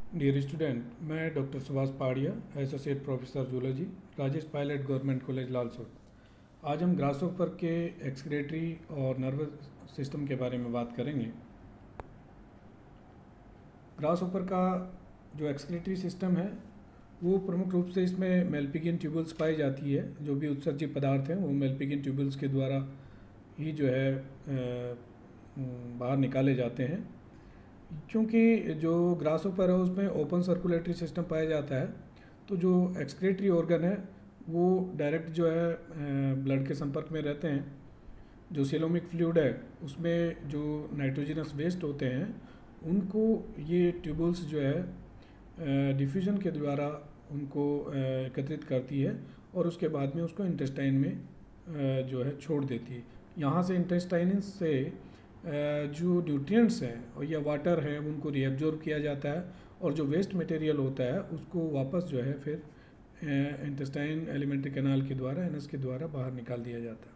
Dear student, मैं doctor Subhash Pahadia, associate professor zoology, Rajesh Pilot government college Lalsot. आज हम ग्रासहोपर के एक्सक्रीटरी और नर्वस सिस्टम के बारे में बात करेंगे। ग्रासहोपर का जो एक्सक्रीटरी सिस्टम है वो प्रमुख रूप से इसमें मेल्पिगियन ट्यूबल्स पाई जाती है। जो भी उत्सर्जित पदार्थ हैं वो मेल्पिगियन ट्यूबल्स के द्वारा ही जो है बाहर निकाले जाते हैं। क्योंकि जो ग्रासहोपर है उसमें ओपन सर्कुलेटरी सिस्टम पाया जाता है, तो जो एक्सक्रीटरी ऑर्गन है वो डायरेक्ट जो है ब्लड के संपर्क में रहते हैं। जो सीलोमिक फ्लूइड है उसमें जो नाइट्रोजनस वेस्ट होते हैं उनको ये ट्यूबल्स जो है डिफ्यूजन के द्वारा उनको एकत्रित करती है और उसके बाद में उसको इंटेस्टाइन में जो है छोड़ देती है। यहाँ से इंटेस्टाइन से जो न्यूट्रिएंट्स हैं और या वाटर है उनको रीअब्जॉर्ब किया जाता है और जो वेस्ट मटेरियल होता है उसको वापस जो है फिर इंटेस्टाइन एलिमेंट्री कैनाल के द्वारा एनएस के द्वारा बाहर निकाल दिया जाता है।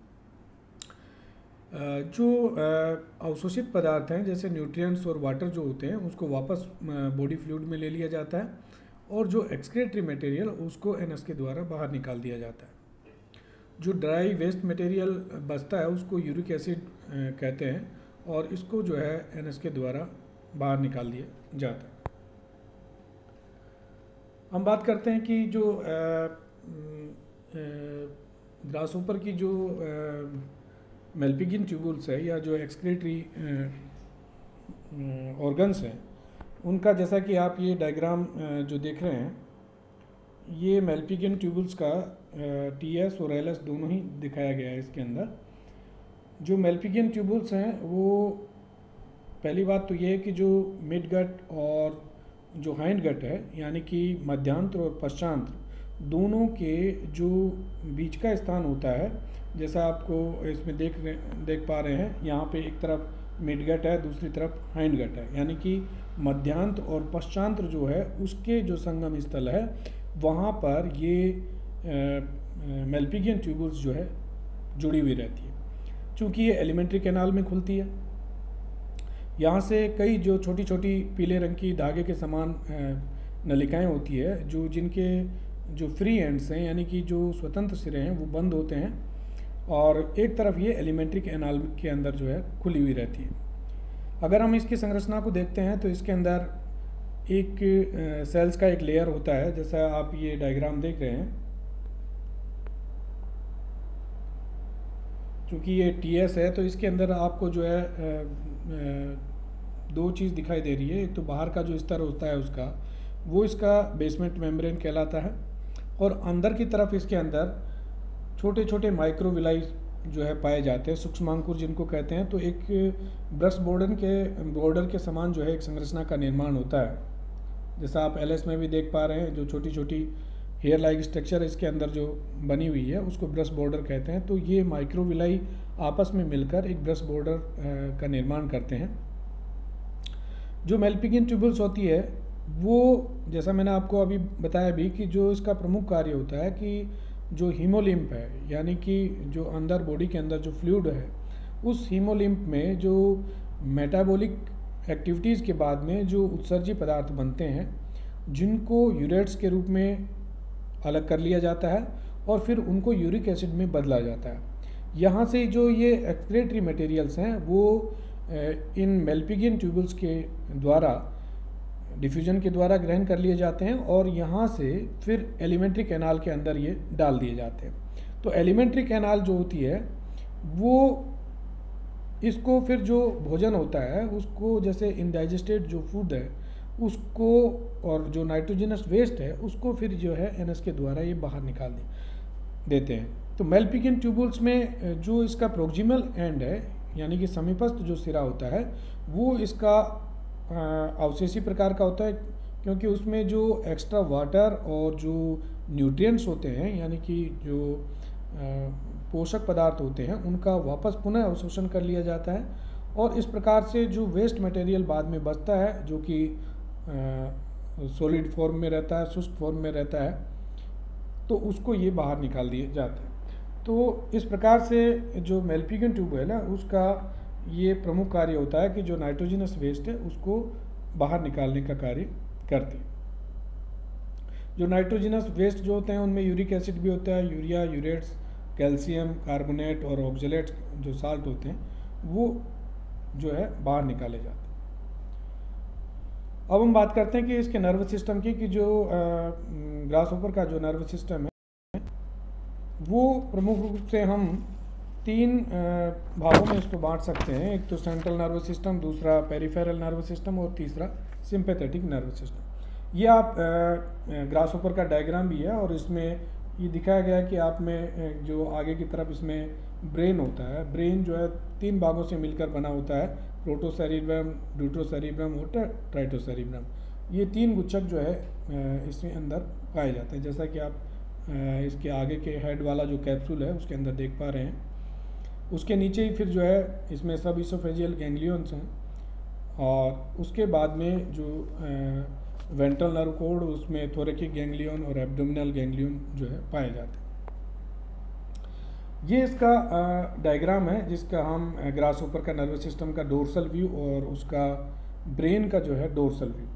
जो अवशोषित पदार्थ हैं जैसे न्यूट्रिएंट्स और वाटर जो होते हैं उसको वापस बॉडी फ्लूइड में ले लिया जाता है और जो एक्सक्रीटरी मटेरियल उसको एनएस के द्वारा बाहर निकाल दिया जाता है। जो ड्राई वेस्ट मटेरियल बचता है उसको यूरिक एसिड कहते हैं और इसको जो है एनएस के द्वारा बाहर निकाल दिया जाता है। हम बात करते हैं कि जो ग्रासहोपर की जो मेल्पिगियन ट्यूबल्स है या जो एक्सक्रीटरी ऑर्गन्स हैं उनका, जैसा कि आप ये डायग्राम जो देख रहे हैं, ये मेल्पिगियन ट्यूबल्स का टीएस और एलएस दोनों ही दिखाया गया है इसके अंदर। जो मेल्पिगियन ट्यूबल्स हैं वो पहली बात तो ये है कि जो मिड गट और जो हाइंड गट है यानी कि मध्यांत्र और पश्चांत्र दोनों के जो बीच का स्थान होता है, जैसा आपको इसमें देख पा रहे हैं, यहाँ पे एक तरफ मिड गट है दूसरी तरफ हाइंड गट है, यानी कि मध्यांत्र और पश्चांत्र जो है उसके जो संगम स्थल है वहाँ पर ये मेल्पिगियन ट्यूबल्स जो है जुड़ी हुई रहती है। चूँकि ये एलिमेंट्री कैनाल में खुलती है, यहाँ से कई जो छोटी छोटी पीले रंग की धागे के समान नलिकाएं होती है जो जिनके जो फ्री एंड्स हैं यानी कि जो स्वतंत्र सिरे हैं वो बंद होते हैं और एक तरफ ये एलिमेंट्री कैनाल के अंदर जो है खुली हुई रहती है। अगर हम इसकी संरचना को देखते हैं तो इसके अंदर एक सेल्स का एक लेयर होता है, जैसा आप ये डायग्राम देख रहे हैं। क्योंकि ये टीएस है तो इसके अंदर आपको जो है दो चीज़ दिखाई दे रही है। एक तो बाहर का जो स्तर होता है उसका, वो इसका बेसमेंट मेम्ब्रेन कहलाता है और अंदर की तरफ इसके अंदर छोटे छोटे माइक्रोविलाई जो है पाए जाते हैं, सूक्ष्मांकुर जिनको कहते हैं। तो एक ब्रश बॉर्डर के समान जो है एक संरचना का निर्माण होता है, जैसा आप एलएस में भी देख पा रहे हैं। जो छोटी छोटी हेयर लाइक स्ट्रक्चर इसके अंदर जो बनी हुई है उसको ब्रश बॉर्डर कहते हैं। तो ये माइक्रोविलाई आपस में मिलकर एक ब्रश बॉर्डर का निर्माण करते हैं। जो मेल्पिगियन ट्यूबल्स होती है वो, जैसा मैंने आपको अभी बताया भी, कि जो इसका प्रमुख कार्य होता है कि जो हीमोलिम्फ है यानी कि जो अंदर बॉडी के अंदर जो फ्लूइड है उस हीमोलिम्फ में जो मेटाबॉलिक एक्टिविटीज़ के बाद में जो उत्सर्जित पदार्थ बनते हैं जिनको यूरेट्स के रूप में अलग कर लिया जाता है और फिर उनको यूरिक एसिड में बदला जाता है। यहाँ से जो ये एक्सक्रीटरी मटेरियल्स हैं वो इन मेल्पिगियन ट्यूबल्स के द्वारा डिफ्यूजन के द्वारा ग्रहण कर लिए जाते हैं और यहाँ से फिर एलिमेंट्री कैनाल के अंदर ये डाल दिए जाते हैं। तो एलिमेंट्री कैनाल जो होती है वो इसको फिर जो भोजन होता है उसको, जैसे इनडाइजेस्टेड जो फूड है उसको और जो नाइट्रोजनस वेस्ट है उसको फिर जो है एनएस के द्वारा ये बाहर निकाल देते हैं। तो मेल्पिगियन ट्यूबल्स में जो इसका प्रोक्सिमल एंड है यानी कि समीपस्थ जो सिरा होता है वो इसका अवशेषी प्रकार का होता है, क्योंकि उसमें जो एक्स्ट्रा वाटर और जो न्यूट्रिएंट्स होते हैं यानी कि जो पोषक पदार्थ होते हैं उनका वापस पुनः अवशोषण कर लिया जाता है और इस प्रकार से जो वेस्ट मटेरियल बाद में बचता है जो कि सॉलिड फॉर्म में रहता है, शुष्क फॉर्म में रहता है, तो उसको ये बाहर निकाल दिए जाते हैं। तो इस प्रकार से जो मेल्पिगियन ट्यूब है ना उसका ये प्रमुख कार्य होता है कि जो नाइट्रोजनस वेस्ट है उसको बाहर निकालने का कार्य करती है। जो नाइट्रोजिनस वेस्ट जो होते हैं उनमें यूरिक एसिड भी होता है, यूरिया, यूरेट्स, कैल्शियम कार्बोनेट और ऑक्जेलेट्स जो साल्ट होते हैं वो जो है बाहर निकाले जाते हैं। अब हम बात करते हैं कि इसके नर्वस सिस्टम की, कि जो ग्रासहोपर का जो नर्वस सिस्टम है वो प्रमुख रूप से हम 3 भागों में इसको बांट सकते हैं। एक तो सेंट्रल नर्वस सिस्टम, दूसरा पेरिफेरल नर्वस सिस्टम और तीसरा सिंपैथेटिक नर्वस सिस्टम। ये आप ग्रासहोपर का डायग्राम भी है और इसमें ये दिखाया गया है कि आप में जो आगे की तरफ इसमें ब्रेन होता है, ब्रेन जो है 3 भागों से मिलकर बना होता है, प्रोटोसेरिब्रम, ड्यूटरोसेरिब्रम और ट्राइटोसेरिब्रम। ये 3 गुच्छक जो है इसमें अंदर पाए जाते हैं, जैसा कि आप इसके आगे के हेड वाला जो कैप्सूल है उसके अंदर देख पा रहे हैं। उसके नीचे ही फिर जो है इसमें सब इसोफेजियल गैंग्लियंस हैं और उसके बाद में जो वेंट्रल नर्व कोड, उसमें थोरेकिक गैंग्लियन और एब्डोमिनल गैंग्लियन जो है पाए जाते हैं। ये इसका डायग्राम है जिसका हम ग्रासहोपर का नर्वस सिस्टम का डोर्सल व्यू और उसका ब्रेन का जो है डोर्सल व्यू।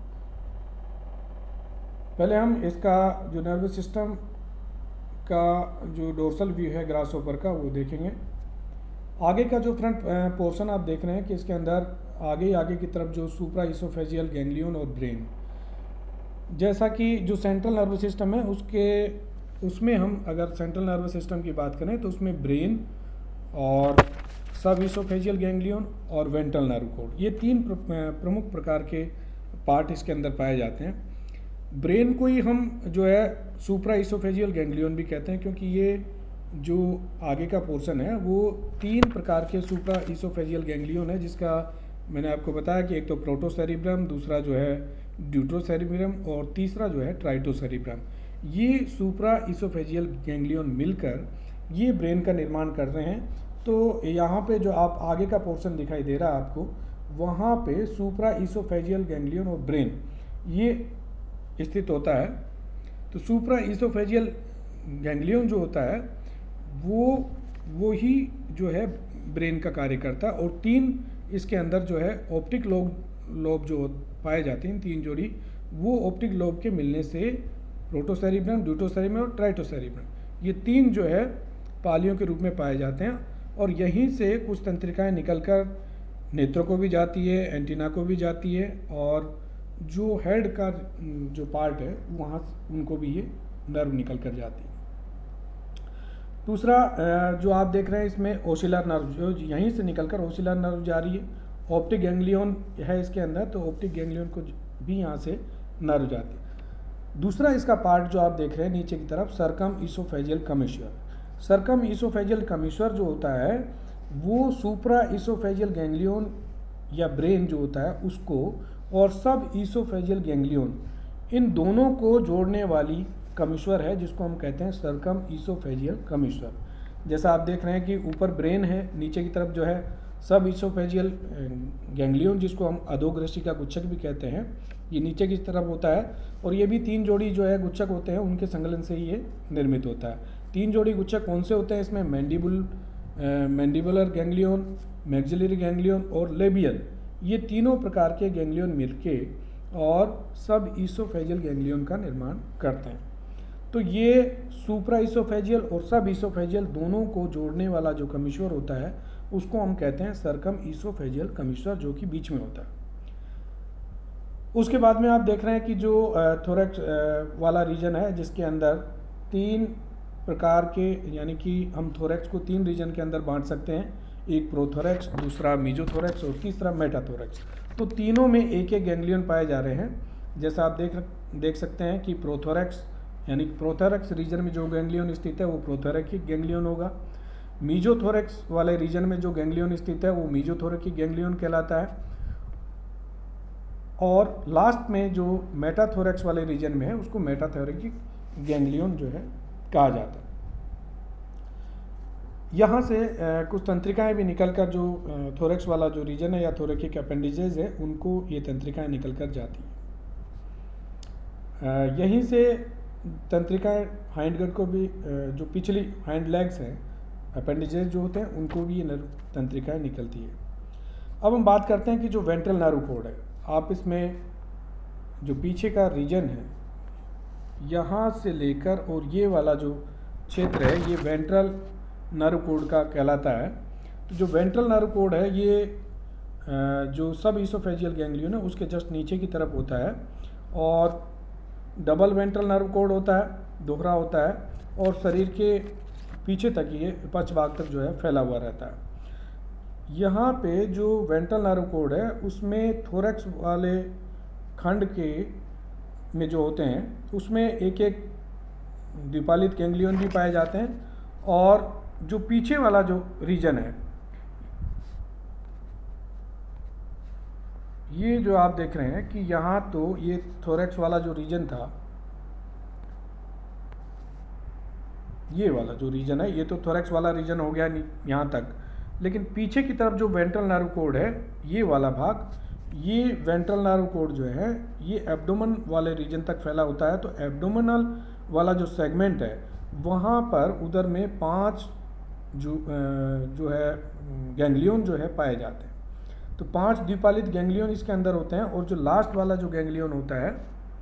पहले हम इसका जो नर्वस सिस्टम का जो डोर्सल व्यू है ग्रासहोपर का वो देखेंगे। आगे का जो फ्रंट पोर्शन आप देख रहे हैं कि इसके अंदर आगे की तरफ जो सुप्रा इसोफेजियल गैंग्लियन और ब्रेन, जैसा कि जो सेंट्रल नर्वस सिस्टम है उसमें हम अगर सेंट्रल नर्वस सिस्टम की बात करें तो उसमें ब्रेन और सब इसोफेजियल गैंग्लियन और वेंट्रल नर्व कोड, ये 3 प्रमुख प्रकार के पार्ट इसके अंदर पाए जाते हैं। ब्रेन को ही हम जो है सुप्रा इसोफेजियल गैंग्लियन भी कहते हैं, क्योंकि ये जो आगे का पोर्शन है वो 3 प्रकार के सुप्रा इसोफेजियल गैंग्लियन है, जिसका मैंने आपको बताया कि एक तो प्रोटोसेरिब्रम, दूसरा जो है ड्यूटरोसेरिब्रम और तीसरा जो है ट्राइटोसेरिब्रम। ये सुप्रा इसोफेजियल गैंग्लियन मिलकर ये ब्रेन का निर्माण कर रहे हैं। तो यहाँ पे जो आप आगे का पोर्शन दिखाई दे रहा है आपको, वहाँ पे सुप्रा इसोफेजियल गैंग्लियन और ब्रेन ये स्थित होता है। तो सुप्रा इसोफेजियल गैंग्लियन जो होता है वो ही जो है ब्रेन का कार्य करता है, और 3 इसके अंदर जो है ऑप्टिक लोब जो पाए जाते हैं, 3 जोड़ी, वो ऑप्टिक लोब के मिलने से प्रोटोसेरिब्रम, ड्यूटरोसेरिब्रम और ट्राइटोसेरिब्रम ये 3 जो है पालियों के रूप में पाए जाते हैं। और यहीं से कुछ तंत्रिकाएं निकलकर नेत्रों को भी जाती है, एंटीना को भी जाती है, और जो हेड का जो पार्ट है वहाँ उनको भी ये नर्व निकल कर जाती है। दूसरा जो आप देख रहे हैं इसमें ओसिलर नर्व, जो यहीं से निकलकर ओसिलर नर्व जा रही है। ऑप्टिक गैंग्लियन है इसके अंदर, तो ऑप्टिक गैंग्लियन को भी यहाँ से नर्व जाती है। दूसरा इसका पार्ट जो आप देख रहे हैं नीचे की तरफ, circum oesophageal commissure. Circum oesophageal commissure जो होता है वो सुप्रा इसोफेजियल गैंग्लियन या ब्रेन जो होता है उसको और सब इसोफेजियल गैंग्लियन, इन दोनों को जोड़ने वाली कमिश्वर है, जिसको हम कहते हैं सर्कम इसोफेजियल कमिश्वर। जैसा आप देख रहे हैं कि ऊपर ब्रेन है, नीचे की तरफ जो है सब इसोफेजियल गैंग्लियन, जिसको हम अधोग्रशी का गुच्छक भी कहते हैं, ये नीचे की तरफ होता है। और ये भी 3 जोड़ी जो है गुच्छक होते हैं, उनके संकलन से ही ये निर्मित होता है। 3 जोड़ी गुच्छक कौन से होते हैं इसमें? मैंडिबुलर गैंग्लियन, मैक्सिलरी गैंग्लियन और लेबियल, ये तीनों प्रकार के गैंग्लियन मिलके और सब इसोफेजियल गैंग्लियन का निर्माण करते हैं। तो ये सुप्रा इसोफेजियल और सब इसोफेजियल दोनों को जोड़ने वाला जो कमिश्वर होता है उसको हम कहते हैं सर्कम इसोफेजियल कमिश्वर, जो कि बीच में होता है। उसके बाद में आप देख रहे हैं कि जो थोरैक्स वाला रीजन है, जिसके अंदर 3 प्रकार के, यानी कि हम थोरैक्स को 3 रीजन के अंदर बांट सकते हैं, एक प्रोथोरैक्स, दूसरा मीजोथोरैक्स और तीसरा मेटाथोरैक्स। तो तीनों में एक एक गैंग्लियन पाए जा रहे हैं। जैसा आप देख सकते हैं कि प्रोथोरैक्स, यानी प्रोथोरैक्स रीजन में जो गैंग्लियन स्थित है वो प्रोथोरैकिक गैंग्लियन होगा। मीजोथोरैक्स वाले रीजन में जो गैंग्लियन स्थित है वो मीजोथोरैकिक गैंग्लियन कहलाता है। और लास्ट में जो मेटाथोरैक्स वाले रीजन में है उसको मेटाथोरैकिक गैंग्लियन जो है कहा जाता है। यहाँ से कुछ तंत्रिकाएं भी निकलकर जो थोरैक्स वाला जो रीजन है या थोरैकिक अपेंडिजेज है उनको ये तंत्रिकाएं निकल कर जाती हैं। यहीं से तंत्रिकाएं हाइंड गट को भी, जो पिछली हाइंड लेग्स हैं, अपेंडिजेज जो होते हैं, उनको भी ये तंत्रिकाएं निकलती है। अब हम बात करते हैं कि जो वेंट्रल नर्व कोड है, आप इसमें जो पीछे का रीजन है, यहाँ से लेकर और ये वाला जो क्षेत्र है, ये वेंट्रल नर्व कोड का कहलाता है। तो जो वेंट्रल नर्व कोड है ये जो सब इसोफेजियल गैंग्लियन है उसके जस्ट नीचे की तरफ होता है, और डबल वेंट्रल नर्व कोड होता है, दोहरा होता है, और शरीर के पीछे तक ये पश्च भाग तक जो है फैला हुआ रहता है। यहाँ पे जो वेंट्रल नर्व कोड है उसमें थोरैक्स वाले खंड के में जो होते हैं उसमें एक एक द्विपालित गैंग्लियन भी पाए जाते हैं, और जो पीछे वाला जो रीजन है, ये जो आप देख रहे हैं कि यहाँ तो ये थोरैक्स वाला जो रीजन था, ये वाला जो रीजन है ये तो थोरैक्स वाला रीजन हो गया यहाँ तक, लेकिन पीछे की तरफ जो वेंट्रल नर्व कोड है ये वाला भाग, ये वेंट्रल नर्व कोड जो है ये एब्डोमेन वाले रीजन तक फैला होता है। तो एब्डोमिनल वाला जो सेगमेंट है वहाँ पर उधर में 5 जो है गैंग्लियन जो है पाए जाते हैं। तो 5 द्विपालित गैंग्लियन इसके अंदर होते हैं, और जो लास्ट वाला जो गैंग्लियन होता है,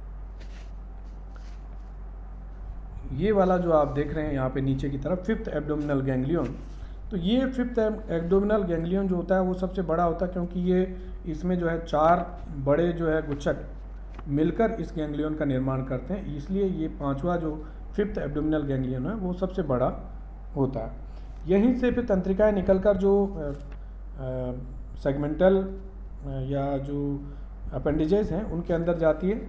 ये वाला जो आप देख रहे हैं यहाँ पे नीचे की तरफ, 5th एब्डोमिनल गैंग्लियन। तो ये 5th एब्डोमिनल गैंग्लियन जो होता है वो सबसे बड़ा होता है, क्योंकि ये इसमें जो है 4 बड़े जो है गुच्छक मिलकर इस गैंग्लियन का निर्माण करते हैं, इसलिए ये 5वां जो 5th एब्डोमिनल गैंग्लियन है वो सबसे बड़ा होता है। यहीं से फिर तंत्रिकाएं निकलकर जो सेगमेंटल या जो अपेंडिजेस हैं उनके अंदर जाती है।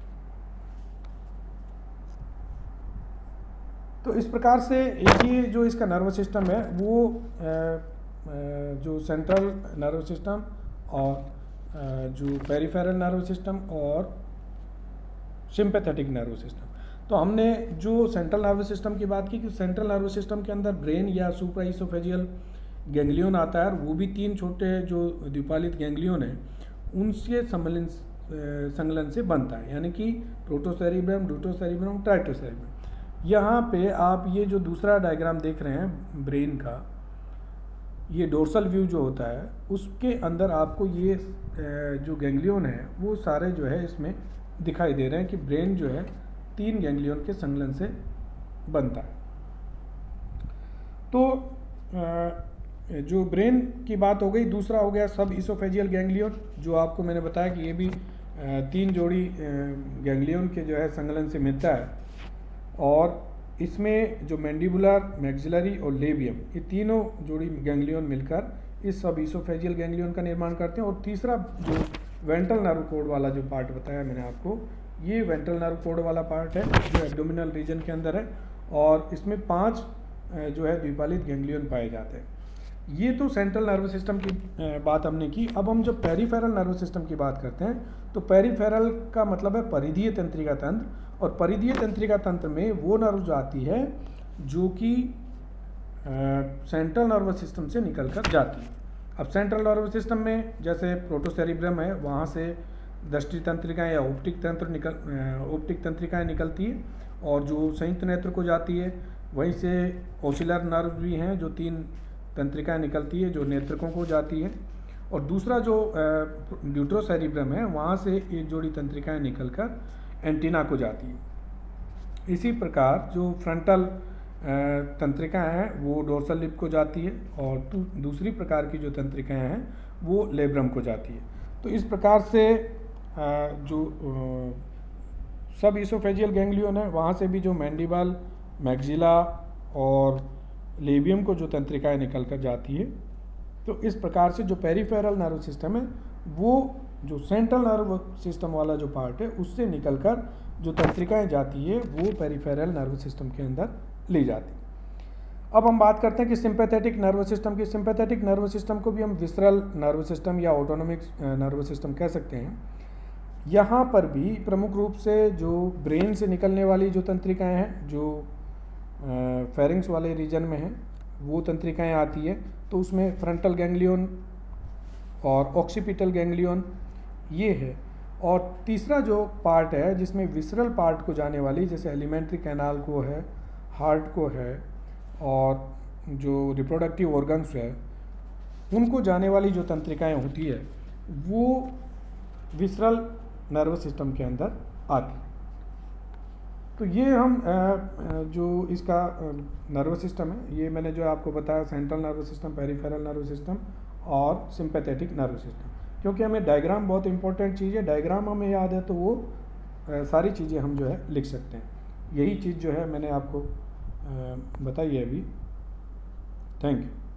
तो इस प्रकार से ये जो इसका नर्वस सिस्टम है वो जो सेंट्रल नर्वस सिस्टम और जो पेरिफेरल नर्वस सिस्टम और सिंपैथेटिक नर्वस सिस्टम। तो हमने जो सेंट्रल नर्वस सिस्टम की बात की कि सेंट्रल नर्वस सिस्टम के अंदर ब्रेन या सुप्राइसोफेजियल गैंग्लियन आता है, और वो भी 3 छोटे जो द्विपालित गैंग्लियन हैं उनसे संलग्न से बनता है, यानी कि प्रोटोसेरिब्रम, ड्यूटोसेरिब्रम, ट्राइटोसेरिब्रम। यहाँ पे आप ये जो दूसरा डायग्राम देख रहे हैं ब्रेन का, ये डोर्सल व्यू जो होता है उसके अंदर आपको ये जो गैंग्लियन है वो सारे जो है इसमें दिखाई दे रहे हैं कि ब्रेन जो है 3 गैंग्लियन के संलग्न से बनता है। तो जो ब्रेन की बात हो गई, दूसरा हो गया सब इसोफेजियल गैंग्लियन, जो आपको मैंने बताया कि ये भी 3 जोड़ी गैंग्लियन के जो है संलग्न से मिलता है, और इसमें जो मैंडिबुलर, मैक्सिलरी और लेबियम, ये तीनों जोड़ी गैंग्लियन मिलकर इस सब इसोफेजियल गैंग्लियन का निर्माण करते हैं। और तीसरा जो वेंट्रल नर्व कोड वाला जो पार्ट बताया मैंने आपको, ये वेंट्रल नर्व कोड वाला पार्ट है जो एब्डोमिनल रीजन के अंदर है, और इसमें 5 जो है द्विपालित गैंग्लियन पाए जाते हैं। ये तो सेंट्रल नर्वस सिस्टम की बात हमने की। अब हम जब पेरिफेरल नर्वस सिस्टम की बात करते हैं तो पेरिफेरल का मतलब है परिधीय तंत्रिका तंत्र, और परिधीय तंत्रिका तंत्र में वो नर्व जो आती है जो कि सेंट्रल नर्वस सिस्टम से निकल कर जाती है। अब सेंट्रल नर्वस सिस्टम में जैसे प्रोटोसेरिब्रम है, वहाँ से दृष्टि तंत्रिकाएँ या ऑप्टिक तंत्रिकाएँ निकलती है, और जो संयुक्त नेत्र को जाती है, वहीं से ओसिलर नर्व भी हैं जो 3 तंत्रिकाएँ निकलती है जो नेत्रकों को जाती है, और दूसरा जो ड्यूटरोसेरिब्रम है वहाँ से एक जोड़ी तंत्रिकाएँ निकलकर एंटीना को जाती है। इसी प्रकार जो फ्रंटल तंत्रिकाएँ हैं वो डोर्सल लिप को जाती है, और दूसरी प्रकार की जो तंत्रिकाएँ हैं वो लेब्रम को जाती है। तो इस प्रकार से जो सब इसोफेजियल गैंग्लियन है वहाँ से भी जो मैंडिबल, मैक्सिला और लेबियम को जो तंत्रिकाएँ निकल कर जाती है। तो इस प्रकार से जो पेरिफेरल नर्व सिस्टम है वो जो सेंट्रल नर्व सिस्टम वाला जो पार्ट है उससे निकलकर जो तंत्रिकाएँ जाती है वो पेरिफेरल नर्व सिस्टम के अंदर ली जाती है। अब हम बात करते हैं कि सिंपैथेटिक नर्व सिस्टम की। सिंपैथेटिक नर्व सिस्टम को भी हम विसरल नर्व सिस्टम या ऑटोनोमिक नर्व सिस्टम कह सकते हैं। यहाँ पर भी प्रमुख रूप से जो ब्रेन से निकलने वाली जो तंत्रिकाएँ हैं जो फेरिंग्स वाले रीजन में हैं वो तंत्रिकाएँ आती है। तो उसमें फ्रंटल गैंग्लियन और ऑक्सीपिटल गैंग्लियन ये है, और तीसरा जो पार्ट है जिसमें विसरल पार्ट को जाने वाली, जैसे एलिमेंट्री कैनाल को है, हार्ट को है, और जो रिप्रोडक्टिव ऑर्गन्स है उनको जाने वाली जो तंत्रिकाएँ होती है वो विसरल नर्वस सिस्टम के अंदर आती है। तो ये हम जो इसका नर्वस सिस्टम है, ये मैंने जो आपको बताया, central nervous system, peripheral nervous system और सिंपैथेटिक नर्वस सिस्टम। क्योंकि हमें डायग्राम बहुत इंपॉर्टेंट चीज़ है, डायग्राम हमें याद है तो वो सारी चीज़ें हम जो है लिख सकते हैं। यही चीज़ जो है मैंने आपको बताई है अभी। Thank you.